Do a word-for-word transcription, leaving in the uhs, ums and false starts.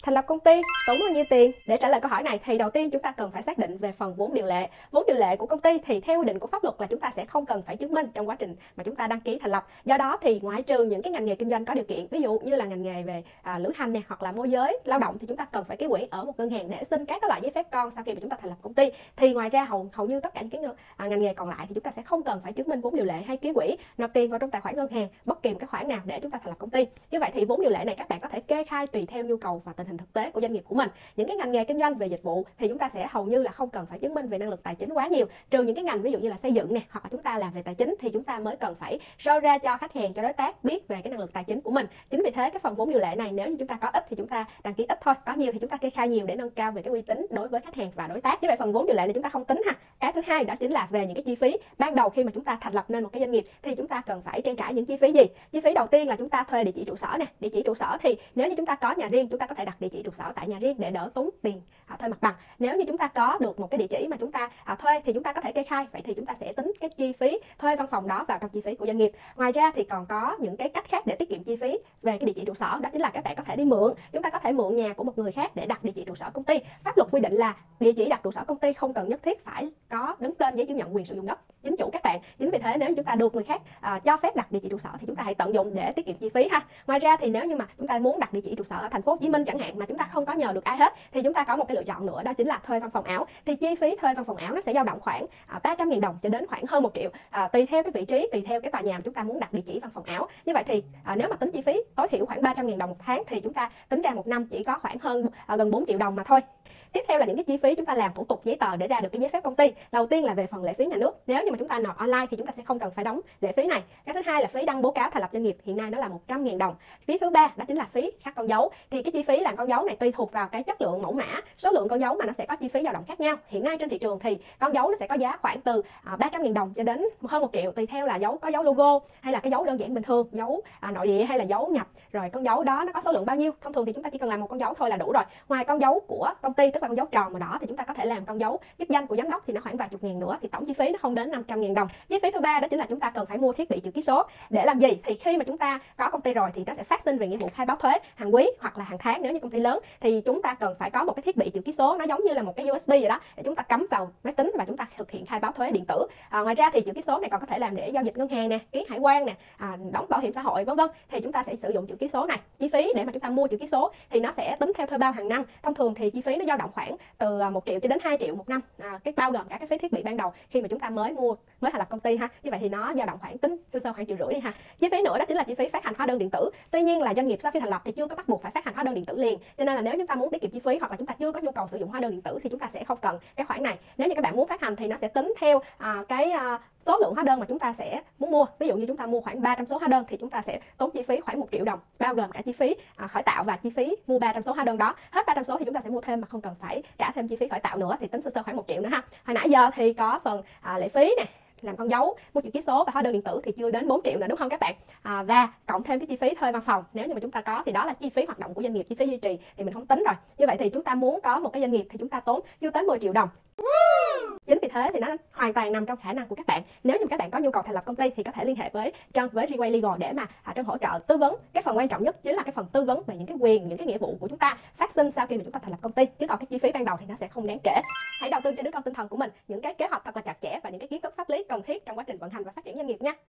Thành lập công ty tốn bao nhiêu tiền? Để trả lời câu hỏi này thì đầu tiên chúng ta cần phải xác định về phần vốn điều lệ. Vốn điều lệ của công ty thì theo quy định của pháp luật là chúng ta sẽ không cần phải chứng minh trong quá trình mà chúng ta đăng ký thành lập. Do đó thì ngoại trừ những cái ngành nghề kinh doanh có điều kiện, ví dụ như là ngành nghề về à, lữ hành này hoặc là môi giới lao động, thì chúng ta cần phải ký quỹ ở một ngân hàng để xin các cái loại giấy phép con sau khi mà chúng ta thành lập công ty. Thì ngoài ra hầu hầu như tất cả những cái à, ngành nghề còn lại thì chúng ta sẽ không cần phải chứng minh vốn điều lệ hay ký quỹ, nộp tiền vào trong tài khoản ngân hàng bất kỳ một cái khoản nào để chúng ta thành lập công ty. Như vậy thì vốn điều lệ này các bạn có thể kê khai tùy theo nhu cầu và tình hình thực tế của doanh nghiệp của mình. Những cái ngành nghề kinh doanh về dịch vụ thì chúng ta sẽ hầu như là không cần phải chứng minh về năng lực tài chính quá nhiều, trừ những cái ngành ví dụ như là xây dựng nè, hoặc là chúng ta làm về tài chính thì chúng ta mới cần phải show ra cho khách hàng, cho đối tác biết về cái năng lực tài chính của mình. Chính vì thế cái phần vốn điều lệ này nếu như chúng ta có ít thì chúng ta đăng ký ít thôi, có nhiều thì chúng ta kê khai nhiều để nâng cao về cái uy tín đối với khách hàng và đối tác. Như vậy phần vốn điều lệ này chúng ta không tính ha. Cái thứ hai đó chính là về những cái chi phí ban đầu khi mà chúng ta thành lập nên một cái doanh nghiệp thì chúng ta cần phải trang trải những chi phí gì. Chi phí đầu tiên là chúng ta thuê địa chỉ trụ sở nè. Địa chỉ trụ sở thì nếu như chúng ta có nhà riêng chúng ta có thể đặt địa chỉ trụ sở tại nhà riêng để đỡ tốn tiền à, thuê mặt bằng. Nếu như chúng ta có được một cái địa chỉ mà chúng ta à, thuê thì chúng ta có thể kê khai, vậy thì chúng ta sẽ tính cái chi phí thuê văn phòng đó vào trong chi phí của doanh nghiệp. Ngoài ra thì còn có những cái cách khác để tiết kiệm chi phí về cái địa chỉ trụ sở, đó chính là các bạn có thể đi mượn. Chúng ta có thể mượn nhà của một người khác để đặt địa chỉ trụ sở công ty. Pháp luật quy định là địa chỉ đặt trụ sở công ty không cần nhất thiết phải có đứng tên giấy chứng nhận quyền sử dụng đất chính chủ các bạn. Chính vì thế nếu chúng ta được người khác à, cho phép đặt địa chỉ trụ sở thì chúng ta hãy tận dụng để tiết kiệm chi phí ha. Ngoài ra thì nếu như mà chúng ta muốn đặt địa chỉ trụ sở ở thành phố Hồ Chí Minh chẳng hạn mà chúng ta không có nhờ được ai hết thì chúng ta có một cái lựa chọn nữa, đó chính là thuê văn phòng ảo. Thì chi phí thuê văn phòng ảo nó sẽ dao động khoảng à, ba trăm nghìn đồng cho đến khoảng hơn một triệu à, tùy theo cái vị trí, tùy theo cái tòa nhà mà chúng ta muốn đặt địa chỉ văn phòng ảo. Như vậy thì à, nếu mà tính chi phí tối thiểu khoảng ba trăm nghìn đồng một tháng thì chúng ta tính ra một năm chỉ có khoảng hơn à, gần bốn triệu đồng mà thôi. Tiếp theo là những cái chi phí chúng ta làm thủ tục giấy tờ để ra được cái giấy phép công ty. Đầu tiên là về phần lệ phí nhà nước. Nếu như mà chúng ta nộp online thì chúng ta sẽ không cần phải đóng lệ phí này. Cái thứ hai là phí đăng báo cáo thành lập doanh nghiệp, hiện nay đó là một trăm nghìn đồng. Phí thứ ba đó chính là phí khắc con dấu. Thì cái chi phí làm con dấu này tùy thuộc vào cái chất lượng mẫu mã, số lượng con dấu mà nó sẽ có chi phí dao động khác nhau. Hiện nay trên thị trường thì con dấu nó sẽ có giá khoảng từ ba trăm nghìn đồng cho đến hơn một triệu, tùy theo là dấu có dấu logo hay là cái dấu đơn giản bình thường, dấu à, nội địa hay là dấu nhập. Rồi con dấu đó nó có số lượng bao nhiêu. Thông thường thì chúng ta chỉ cần làm một con dấu thôi là đủ rồi. Ngoài con dấu của công ty tức là con dấu tròn màu đỏ thì chúng ta có thể làm con dấu chức danh của giám đốc thì nó khoảng vài chục ngàn nữa, thì tổng chi phí nó không đến năm trăm nghìn đồng. Chi phí thứ ba đó chính là chúng ta cần phải mua thiết bị chữ ký số. Để làm gì? Thì khi mà chúng ta có công ty rồi thì nó sẽ phát sinh về nghĩa vụ khai báo thuế hàng quý hoặc là hàng tháng. Nếu như công ty lớn thì chúng ta cần phải có một cái thiết bị chữ ký số, nó giống như là một cái u ét bê vậy đó, để chúng ta cắm vào máy tính và chúng ta thực hiện khai báo thuế điện tử. À, ngoài ra thì chữ ký số này còn có thể làm để giao dịch ngân hàng nè, ký hải quan nè, à, đóng bảo hiểm xã hội vân vân. Thì chúng ta sẽ sử dụng chữ ký số này. Chi phí để mà chúng ta mua chữ ký số thì nó sẽ tính theo thuê bao hàng năm. Thông thường thì chi phí nó dao động khoảng từ một triệu cho đến hai triệu một năm, à, cái bao gồm cả cái phí thiết bị ban đầu khi mà chúng ta mới mua, mới thành lập công ty ha. Như vậy thì nó dao động khoảng tính sơ sơ khoảng triệu rưỡi đi ha. Chi phí nữa đó chính là chi phí phát hành hóa đơn điện tử. Tuy nhiên là doanh nghiệp sau khi thành lập thì chưa có bắt buộc phải phát hành hóa đơn điện tử liền, cho nên là nếu chúng ta muốn tiết kiệm chi phí hoặc là chúng ta chưa có nhu cầu sử dụng hóa đơn điện tử thì chúng ta sẽ không cần cái khoản này. Nếu như các bạn muốn phát hành thì nó sẽ tính theo à, cái à, số lượng hóa đơn mà chúng ta sẽ muốn mua. Ví dụ như chúng ta mua khoảng ba trăm số hóa đơn thì chúng ta sẽ tốn chi phí khoảng một triệu đồng, bao gồm cả chi phí à, khởi tạo và chi phí mua ba trăm số hóa đơn đó. Hết ba trăm số thì chúng ta sẽ mua thêm mà không cần phải trả thêm chi phí khởi tạo nữa, thì tính sơ sơ khoảng một triệu nữa ha. Hồi nãy giờ thì có phần à, lệ phí nè, làm con dấu, mua chữ ký số và hóa đơn điện tử thì chưa đến bốn triệu nữa đúng không các bạn? À, và cộng thêm cái chi phí thuê văn phòng nếu như mà chúng ta có thì đó là chi phí hoạt động của doanh nghiệp, chi phí duy trì thì mình không tính rồi. Như vậy thì chúng ta muốn có một cái doanh nghiệp thì chúng ta tốn chưa tới mười triệu đồng. Chính vì thế thì nó hoàn toàn nằm trong khả năng của các bạn. Nếu như các bạn có nhu cầu thành lập công ty thì có thể liên hệ với Trân, với Reway Legal để mà à, Trân hỗ trợ tư vấn. Cái phần quan trọng nhất chính là cái phần tư vấn về những cái quyền, những cái nghĩa vụ của chúng ta phát sinh sau khi mà chúng ta thành lập công ty. Chứ còn cái chi phí ban đầu thì nó sẽ không đáng kể. Hãy đầu tư cho đứa con tinh thần của mình những cái kế hoạch thật là chặt chẽ và những cái kiến thức pháp lý cần thiết trong quá trình vận hành và phát triển doanh nghiệp nha.